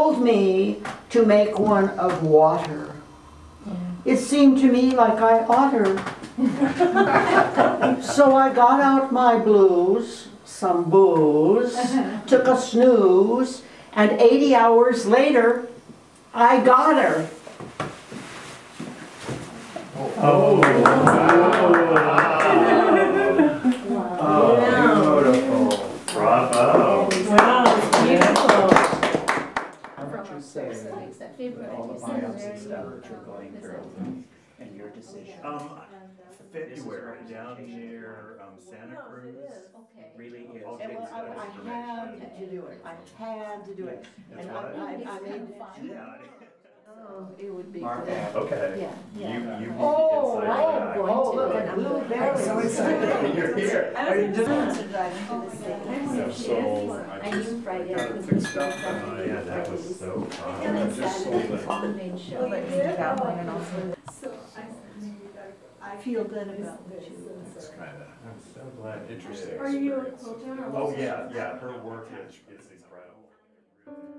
told me to make one of water. It seemed to me like I oughter. So I got out my blues, some booze, took a snooze, and 80 hours later, I got her. Oh, wow. Oh, beautiful. Bravo. Wow, beautiful. How would you say that all the biopsy stuff that you're going through and your decision? February down near Santa Cruz. Really is. I had to do it. I had to do it. And I made Yeah. Oh, it would be Mark, good. Okay. Yeah. You Oh, inside look, blueberries. so excited you're here. I just driving to the city. So I And just you Friday got it fixed up. Yeah, that was so fun. I just sold it. I feel good about what you. It's kind of, I'm so glad. Interesting. Are you a experience. quilter? Oh yeah, yeah. Her work is incredible.